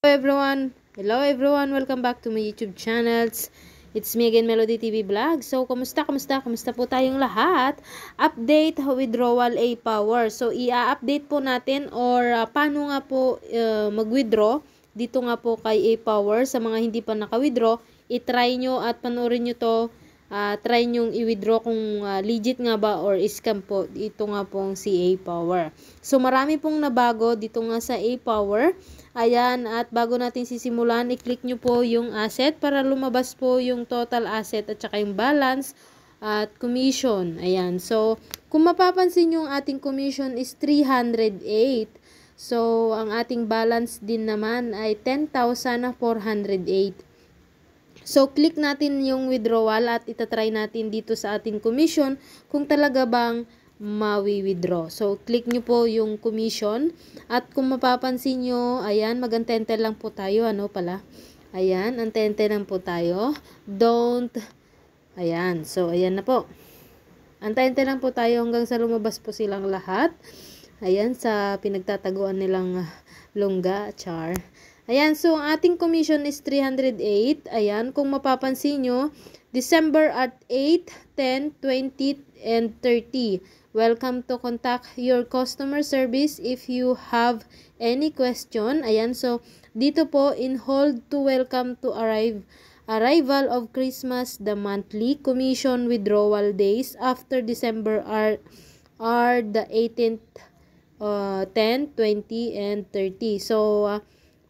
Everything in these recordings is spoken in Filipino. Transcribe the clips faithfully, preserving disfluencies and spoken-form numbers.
everyone. Hello everyone. Welcome back to my YouTube channels. It's me again, Melody T V Vlog. So, kumusta, kumusta, kumusta po tayong lahat? Update withdrawal A Power. So, i-update po natin or uh, paano nga po uh, mag-withdraw dito nga po kay A Power. Sa mga hindi pa naka-withdraw, i-try nyo at panoorin nyo to. Uh, try nyong i-withdraw kung uh, legit nga ba or scam po ito nga pong si A Power. So, marami pong nabago dito nga sa A Power. Ayan, at bago natin sisimulan, i-click nyo po yung asset para lumabas po yung total asset at saka yung balance at commission. Ayan, so kung mapapansin yung ating commission is three hundred eight. So, ang ating balance din naman ay ten thousand four hundred eight. So, click natin yung withdrawal at itatry natin dito sa ating commission kung talaga bang mawi-withdraw. So, click nyo po yung commission. At kung mapapansin nyo, ayan, mag-antente lang po tayo. Ano pala? Ayan, antente lang po tayo. Don't, ayan. So, ayan na po. Antente lang po tayo hanggang sa lumabas po silang lahat. Ayan, sa pinagtataguan nilang longga, char. Ayan, so ang ating commission is three hundred eight. Ayan, kung mapapansin nyo, December at eight, ten, twenty, and thirty. Welcome to contact your customer service if you have any question. Ayan, so dito po in hold to welcome to arrive arrival of Christmas, the monthly commission withdrawal days after December are are the eighteenth, uh, ten, twenty, and thirty. So uh,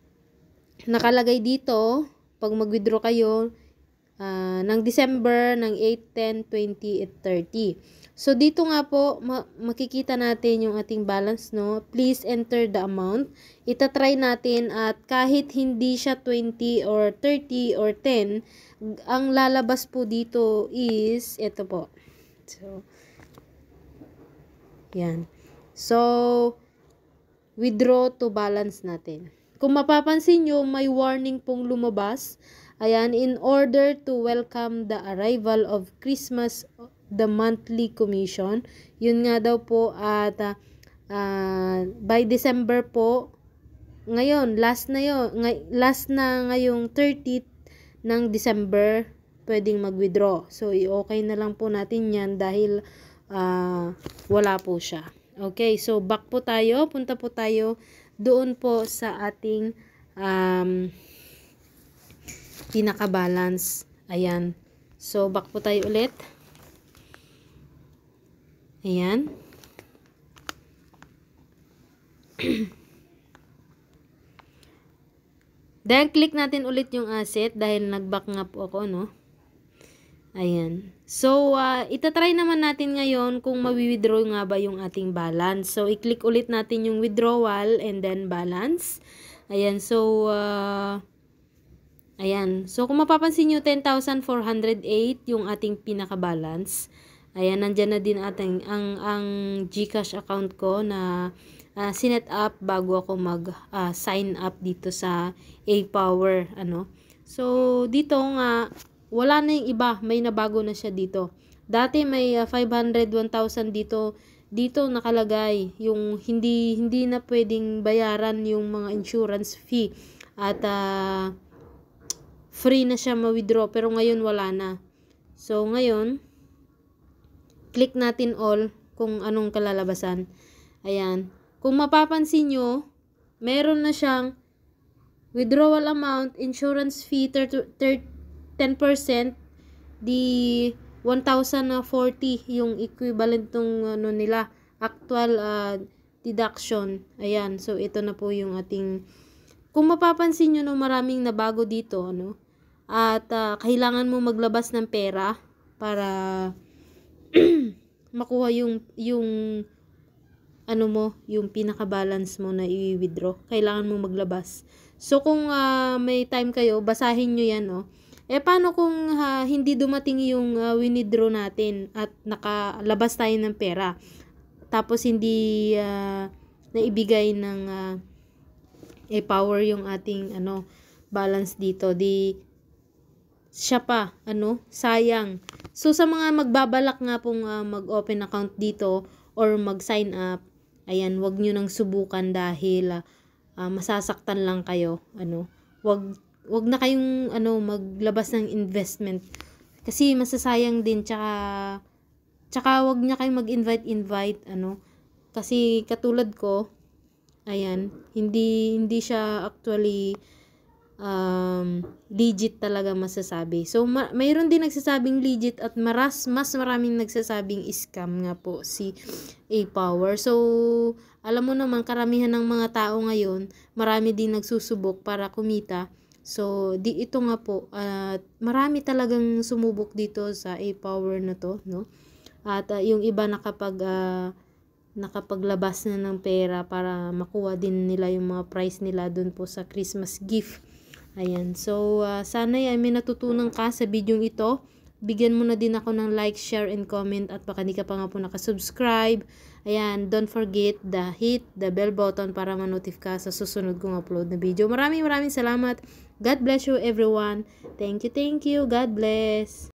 nakalagay dito pag mag-withdraw kayo uh, ng December ng eight, ten, twenty, at thirty. So, dito nga po, ma makikita natin yung ating balance, no? Please enter the amount. Itatry natin at kahit hindi siya twenty or thirty or ten, ang lalabas po dito is, ito po. So, yan. So, withdraw to balance natin. Kung mapapansin nyo, may warning pong lumabas. Ayan, in order to welcome the arrival of Christmas, the monthly commission. Yun nga daw po at uh, uh, by December po, ngayon, last na yun, ngay last na ngayong thirtieth ng December, pwedeng mag-withdraw. So, i-okay na lang po natin yan dahil uh, wala po siya. Okay, so back po tayo, punta po tayo doon po sa ating um, pinaka-balance. Ayan. So, back po tayo ulit. Ayan. Then, click natin ulit yung asset dahil nag-back nga po ako, no? Ayan. So, uh, itatry naman natin ngayon kung mawi-withdraw nga ba yung ating balance. So, i-click ulit natin yung withdrawal and then balance. Ayan. So, uh, ayan. So, kung mapapansin nyo, ten thousand four hundred eight yung ating pinaka-balance. Ayan, nandyan na din ating ang, ang GCash account ko na uh, sinet up bago ako mag uh, sign up dito sa A Power. Ano? So, dito nga, wala na yung iba. May nabago na siya dito. Dati may uh, five hundred, one thousand dito. Dito nakalagay yung hindi, hindi na pwedeng bayaran yung mga insurance fee. At uh, free na siya ma-withdraw. Pero ngayon wala na. So, ngayon, click natin all kung anong kalalabasan. Ayan. Kung mapapansin nyo, meron na siyang withdrawal amount, insurance fee, ten percent, di one thousand forty yung equivalent ng ano nila, actual uh, deduction. Ayan. So, ito na po yung ating, kung mapapansin nyo, no, maraming nabago dito, ano, at uh, kailangan mo maglabas ng pera para makuha yung yung ano mo, yung pinaka-balance mo na i-withdraw. Kailangan mo maglabas. So, kung uh, may time kayo, basahin nyo yan, no? Eh, paano kung uh, hindi dumating yung uh, withdraw natin at nakalabas tayo ng pera? Tapos, hindi uh, naibigay ng uh, A Power yung ating ano balance dito. Di siya pa, ano, sayang. So, sa mga magbabalak nga pong uh, mag-open account dito or mag-sign up, ayan, wag nyo nang subukan dahil uh, masasaktan lang kayo. Ano, wag wag na kayong ano maglabas ng investment kasi masasayang din, tsaka tsaka wag na kayong mag-invite invite ano kasi katulad ko, ayan, hindi hindi siya actually um, legit talaga masasabi. So, ma- mayroon din nagsasabing legit at maras, mas maraming nagsasabing scam nga po si A-Power. So, alam mo naman, karamihan ng mga tao ngayon, marami din nagsusubok para kumita. So, di ito nga po, at uh, marami talagang sumubok dito sa A-Power na to, no? At uh, yung iba nakapag uh, nakapaglabas na ng pera para makuha din nila yung mga price nila dun po sa Christmas gift. Ayan. So, uh, sana ay may natutunan ka sa video ito. Bigyan mo na din ako ng like, share, and comment. At baka di ka pa nga po nakasubscribe. Ayan. Don't forget the hit the bell button para ma-notify ka sa susunod kong upload na video. Maraming maraming salamat. God bless you everyone. Thank you, thank you. God bless.